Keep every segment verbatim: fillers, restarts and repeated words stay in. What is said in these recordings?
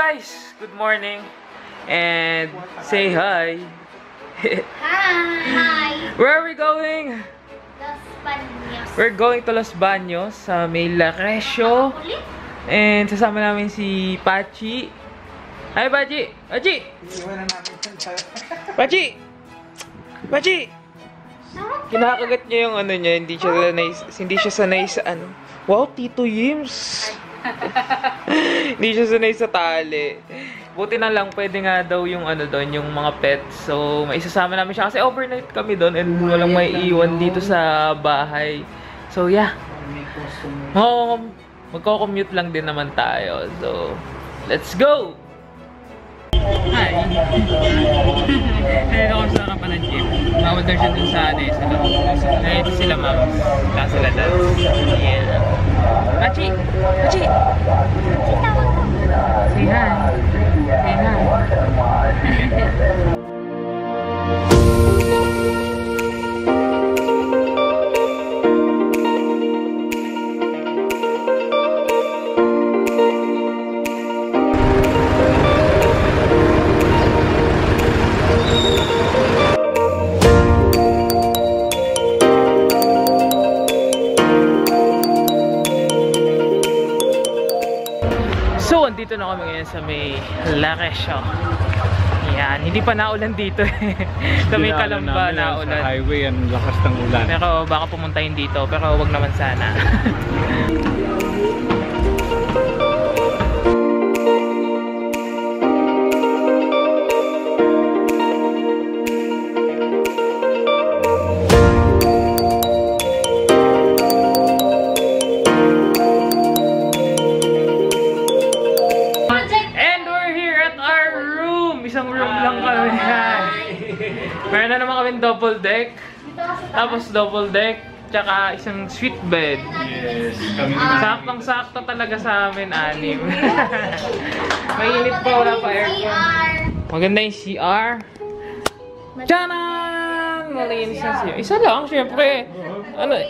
guys! Good morning! And say hi! Hi! Where are we going? Los Banos. We're going to Los Banos sa may Laresio. And sasama namin si Pachi. Hi Pachi! Pachi! Pachi! Pachi! Kinakagat niya yung ano niya, hindi siya sanay, hindi siya sanay sa ano. Wow, Tito Yims! Hindi siya sanay sa tali. Buti na lang, pwede nga daw yung ano doon, yung mga pets. So, maisasama namin siya kasi overnight kami doon and walang may iwan dito sa bahay. So, yeah. Oh, magko-commute lang din naman tayo. So, let's go! Hi! Ngayon ako sa harapan ng gym. Bawal daw siya dun sa ano eh, sa loob. Ngayon sila ma'am. Wala sila dance. Yeah. Pachi! Pachi! Say hi! Say hi! So, andito na kami ngayon sa may Laresio. Yan, hindi pa naulan dito eh. Sa may Kalamba naulan. Sa highway, ang lakas ng ulan. Pero baka pumuntahin dito, pero wag naman sana. Isang room lang kami. Meron na naman kami double deck. Tapos double deck. Tsaka isang suite bed. Yes. Saktong-sakto talaga sa amin, anim. Mainit pa, wala pa aircon. Maganda yung C R. Tchanan! Malinis yung C R. Isa lang, syempre. Ano eh?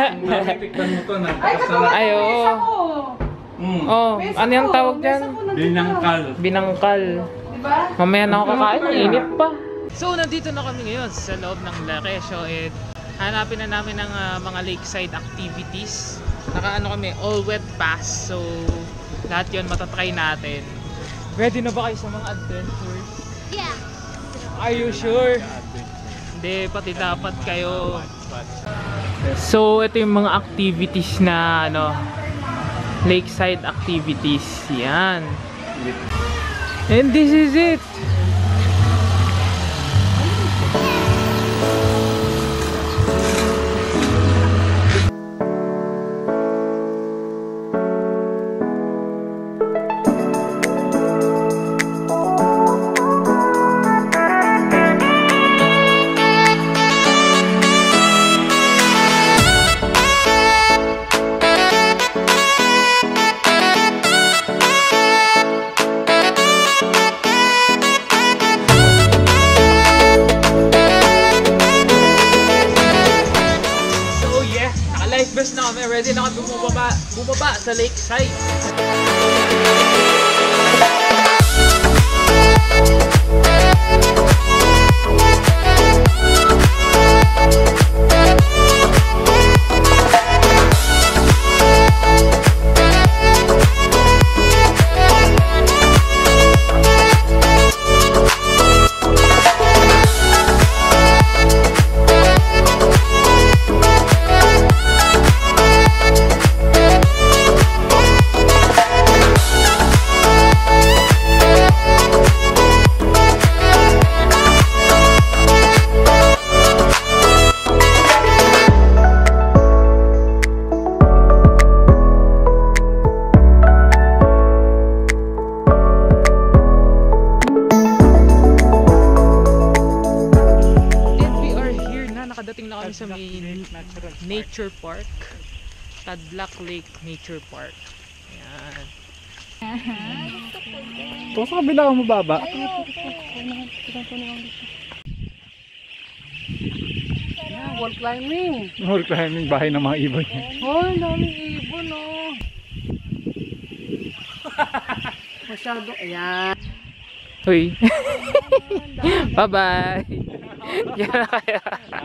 Ay, oo. Oh, ano yung tawag dyan? Binangkal. Binangkal. Mamaya na ako kakain, init pa. So, nandito na kami ngayon sa loob ng Laresio at hanapin na namin ng uh, mga lakeside activities. Nakaano kami, all wet pass. So, lahat yun matatry natin. Ready na ba kayo sa mga adventures? Yeah. Are you sure? Hindi, pati dapat kayo. So, ito yung mga activities na ano, lakeside activities. Yan. And this is it. Best na kami, ready na kami bumaba, bumaba sa lakeside. Nakadating na kami sa may nature park, Tadlac Lake Nature Park. Ayan. Ito sa kabila ang mababa. Yeah, wall climbing. Wall climbing, bahay ng mga ibon. Oh, ang daming ibon, oh. Masyado. Ayan. Uy. Bye-bye. Yan na kaya.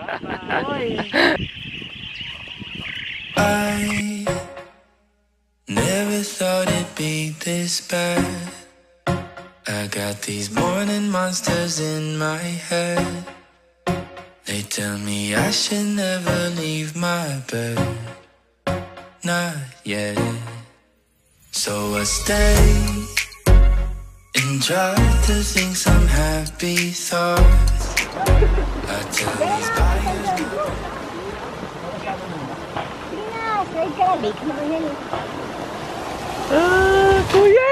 I never thought it'd be this bad. I got these morning monsters in my head. They tell me I should never leave my bed. Not yet. So I stay and try to think some happy thoughts. I tell these buyers. Ah, kuya!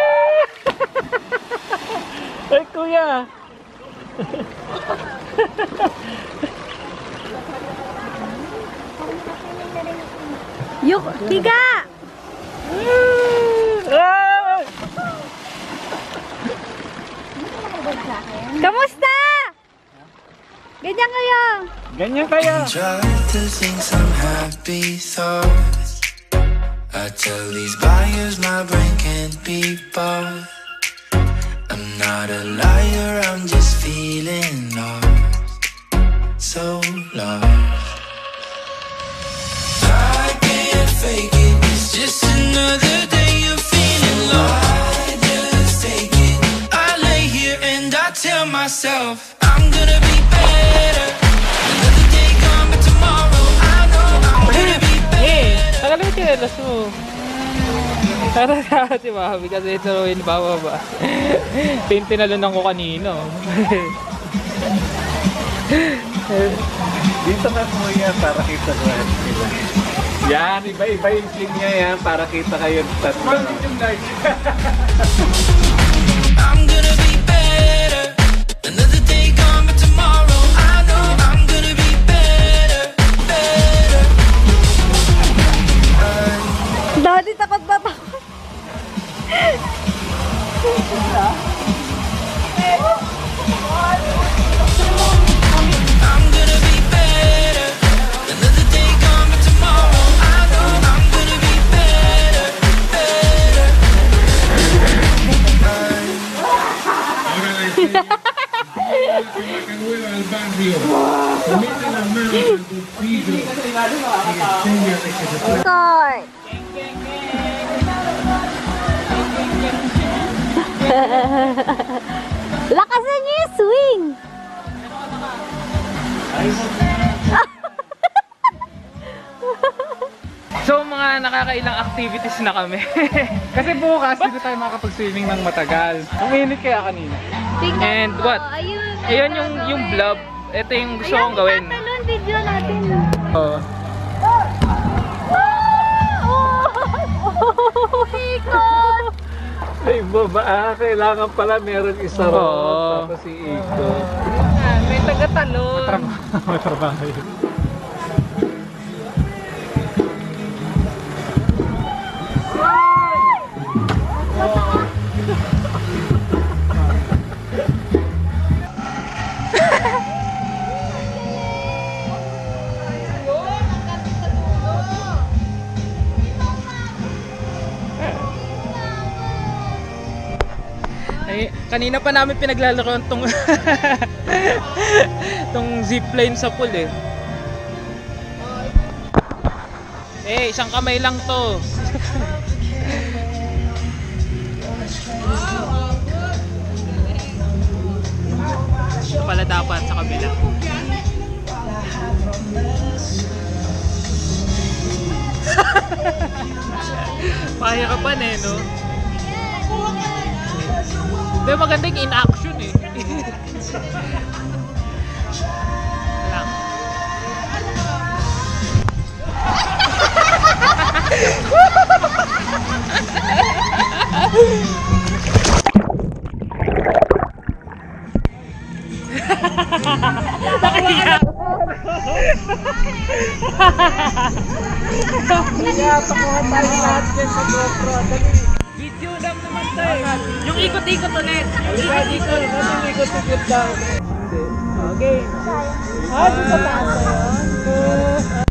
Ay, kuya! Yuk, tiga! Ah! Kamusta? Ganyan kayo. Ganyan kaya. Try to think some happy thoughts. I tell these buyers my brain can't be bought. I'm not a liar, I'm just feeling lost. So lost. I can't fake it, it's just another day of feeling lost. I just take it, I lay here and I tell myself I'm gonna be better. Another day gone, but tomorrow I know I'm gonna be Eh, better. akala mo chinelas mo. Tara sa si Mami kasi ito rin bababa. Tintinalunan ko kanino. Dito ka mo yan para kita ko. Yan, iba-iba yung sling niya yan para kita kayo tatlo. I'm gonna be better. Another day gone, but tomorrow I know I'm gonna be better, better. Daddy, takot ba takot? I'm gonna be better. Another day gone, but tomorrow I know I'm gonna be better, better. Start! Lakasan niyo yung swing! So mga nakakailang activities na kami. Kasi bukas, dito tayo makakapag-swimming ng matagal. Uminit kaya kanina. Tingnan And mo, what? Ayun, Ayun yung yung blob. Ito yung gusto kong gawin. Ayan, tatalon video natin. Oo. Oh, ikot! Ay, baba, ah, kailangan pala meron isa ron. Oo. Tapos si Iko. May taga-talon. Matrabaho yun. Ay, kanina pa namin pinaglalaro tong tong zipline sa pool eh. Eh, isang kamay lang to. Ito pala dapat sa kabila. Pahirapan eh, no? Pero maganda yung in-action eh. Lang. Nakiyak! Pakuha tayo lahat dyan sa GoPro. Video lang naman tayo. Yung ikot-ikot ulit. Ikot-ikot. Ano ikot-ikot daw? Okay. Ah, dito taas tayo.